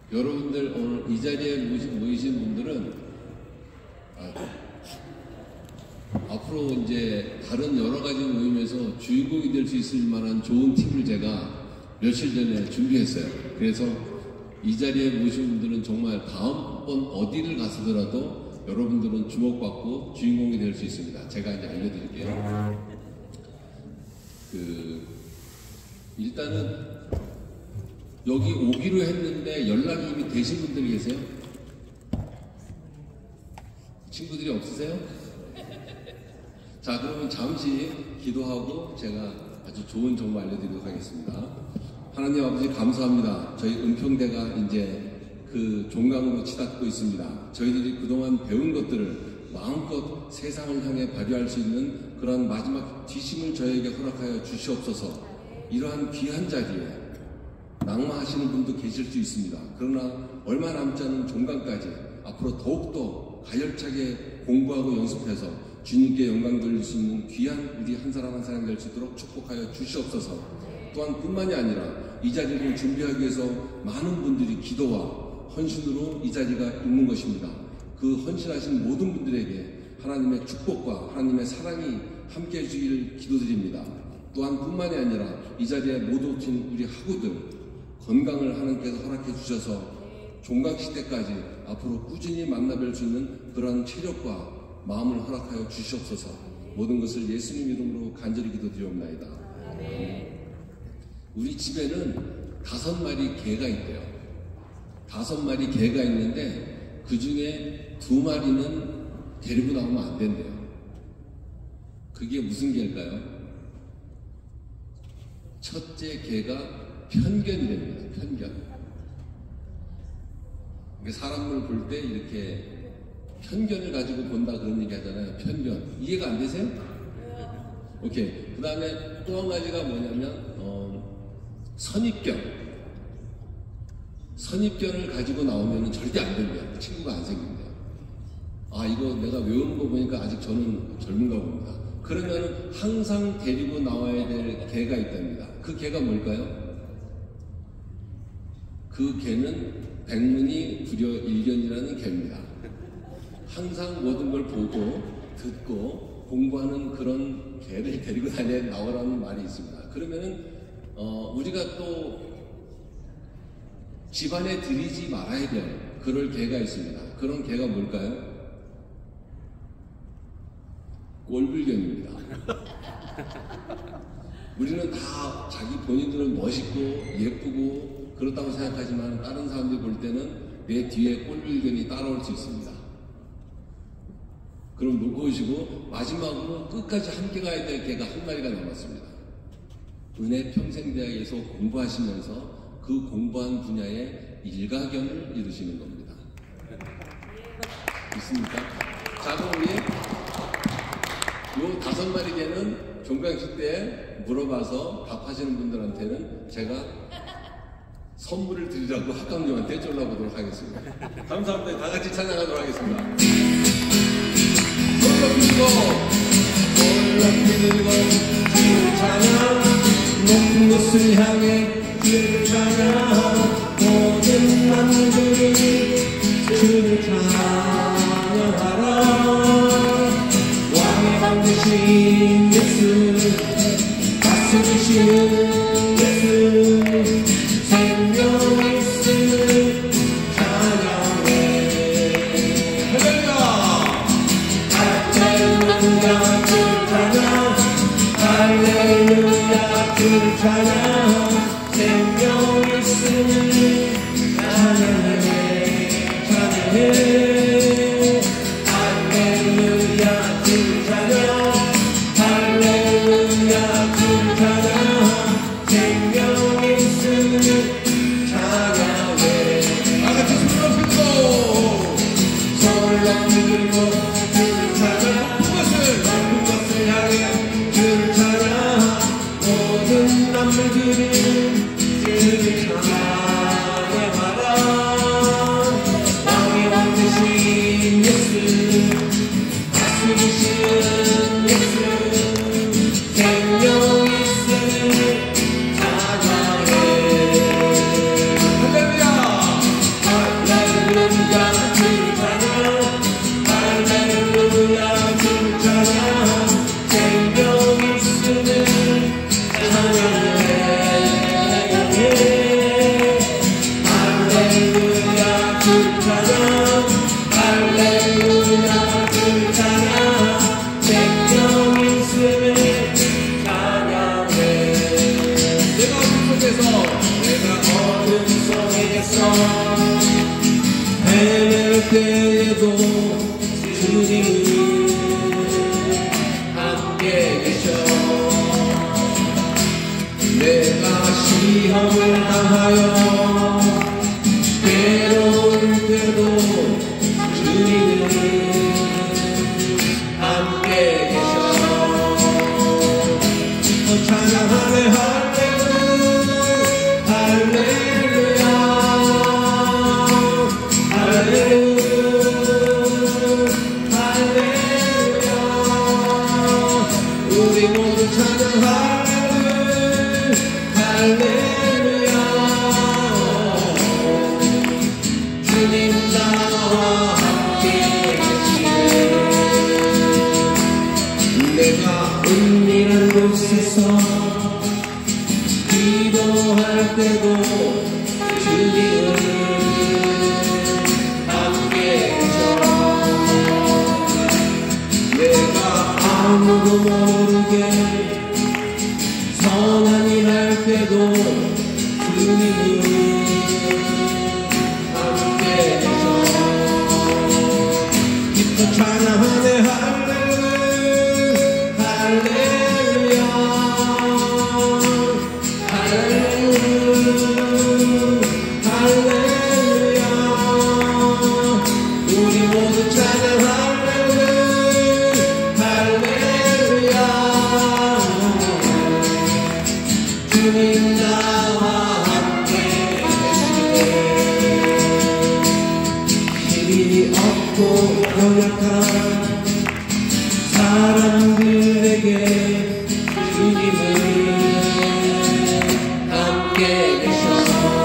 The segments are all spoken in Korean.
여러분들 오늘 이 자리에 모이신 분들은 앞으로 이제 다른 여러 가지 모임에서 주인공이 될 수 있을 만한 좋은 팁을 제가 며칠 전에 준비했어요. 그래서 이 자리에 모신 분들은 정말 다음번 어디를 가서더라도 여러분들은 주목받고 주인공이 될 수 있습니다. 제가 이제 알려드릴게요. 일단은 여기 오기로 했는데 연락이 이미 되신 분들 계세요? 친구들이 없으세요? 자, 그러면 잠시 기도하고 제가 아주 좋은 정보 알려드리도록 하겠습니다. 하나님 아버지 감사합니다. 저희 은평대가 이제 그 종강으로 치닫고 있습니다. 저희들이 그동안 배운 것들을 마음껏 세상을 향해 발휘할 수 있는 그런 마지막 뒤심을 저에게 허락하여 주시옵소서. 이러한 귀한 자리에 낙마하시는 분도 계실 수 있습니다. 그러나 얼마 남지 않은 종강까지 앞으로 더욱더 가열차게 공부하고 연습해서 주님께 영광 돌릴 수 있는 귀한 우리 한 사람 한 사람 될 수 있도록 축복하여 주시옵소서. 또한 뿐만이 아니라 이 자리를 준비하기 위해서 많은 분들이 기도와 헌신으로 이 자리가 있는 것입니다. 그 헌신하신 모든 분들에게 하나님의 축복과 하나님의 사랑이 함께 해주길 기도드립니다. 또한 뿐만이 아니라 이 자리에 못 오신 우리 학우들 건강을 하나님께서 허락해 주셔서 종강시대까지 앞으로 꾸준히 만나뵐 수 있는 그런 체력과 마음을 허락하여 주시옵소서. 모든 것을 예수님 이름으로 간절히 기도드리옵나이다. 우리 집에는 5마리 개가 있대요. 5마리 개가 있는데 그 중에 2마리는 데리고 나오면 안 된대요. 그게 무슨 개일까요? 첫째 개가 편견이 됩니다. 편견. 사람을 볼 때 이렇게 편견을 가지고 본다 그런 얘기 하잖아요. 편견. 이해가 안 되세요? 오케이. 그 다음에 또 한 가지가 뭐냐면 선입견. 선입견을 가지고 나오면 절대 안 됩니다. 친구가 안 생긴대요. 아, 이거 내가 외우는 거 보니까 아직 저는 젊은가 봅니다. 그러면 항상 데리고 나와야 될 개가 있답니다. 그 개가 뭘까요? 그 개는 백문이 불여일견이라는 개입니다. 항상 모든 걸 보고 듣고 공부하는 그런 개를 데리고 나오라는 말이 있습니다. 그러면은 우리가 또 집안에 들이지 말아야 될 그럴 개가 있습니다. 그런 개가 뭘까요? 꼴불견입니다. 우리는 다 자기 본인들은 멋있고 예쁘고 그렇다고 생각하지만 다른 사람들이 볼 때는 내 뒤에 꼴불견이 따라올 수 있습니다. 그럼 놓고 오시고 마지막으로 끝까지 함께 가야 될 개가 한 마리가 남았습니다. 은혜 평생대학에서 공부하시면서 그 공부한 분야에 일가견을 이루시는 겁니다. 있습니까? 자, 그럼 우리 요 5마리 개는 종강식 때 물어봐서 답하시는 분들한테는 제가 선물을 드리라고 학감님한테 졸라보도록 하겠습니다. 감사합니다. 다 같이 찬양하도록 하겠습니다. 손을 들고 주를 찬양 높은 곳을 향해 주를 찬양 모든 만물들이 주를 찬양하라. 왕의 왕 되신 예수 다스리시는 예수 생명 있으는 찬양해. 할렐루야 주를 찬양 할렐루야 주를 찬양 생명 있으는 때에도 주님은 함께 계셔. 내가 시험을 당하여 괴로울 때도 주님은 함께 계셔. 찬양하네 할렐루야 할렐루야 할렐루야. 우리 모두 찬양 할렐루야. 주님 나와 함께 계시네. 내가 은밀한 곳에서 기도할 때도 주님은 함께 계셔. 내가 아무도 모르게 선한 일 할 때도 주님은 함께 계셔. 기뻐 찬양하네 할렐루야 할렐루야 할렐루야. 우리 모두 찬양 할렐루야. 주님 나와 함께 계시네. 힘이 없고 연약한 사람들에게 주님은 함께 계셔.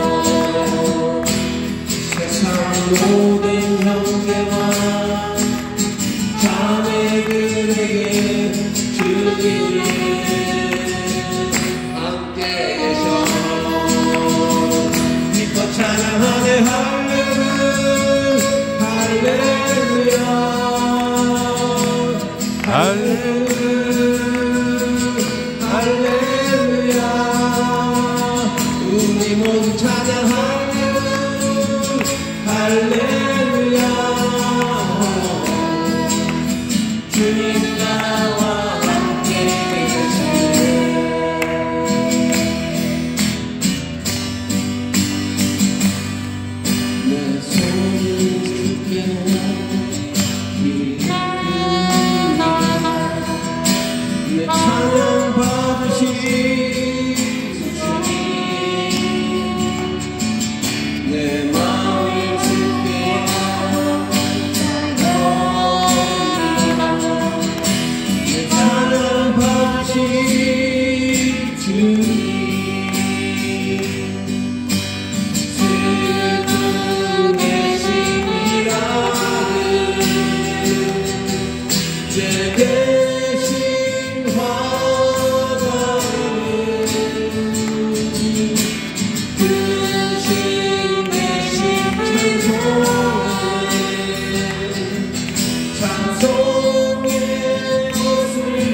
세상 모든 형제와 자매들에게 주님은 함께 계셔. 기뻐 찬양하네 할렐루야 할렐루야. 우리 모두 찬양 할렐루야. 주님 나와 함께 계시네. 내 손을 주께 내 찬양 받으신 주님. 내 마음을 주께 내 찬양 받으신 주님. 슬픈 계심이라는 내 대신 화가는 근심 대신 찬송의 옷을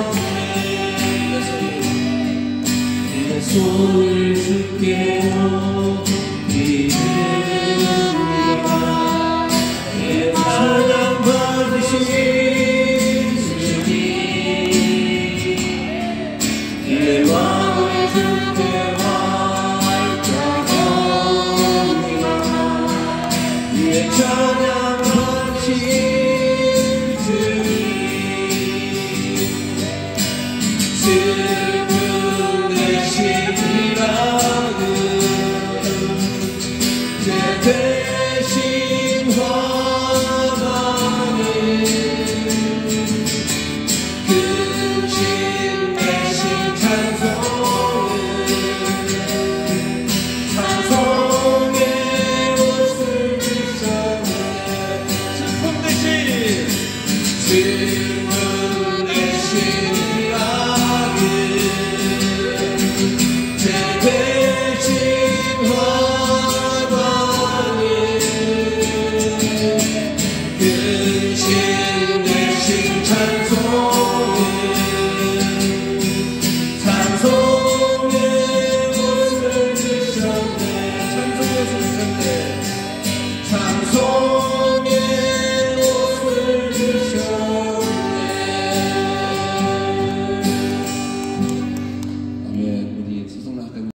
드셨네. 내 손을 주께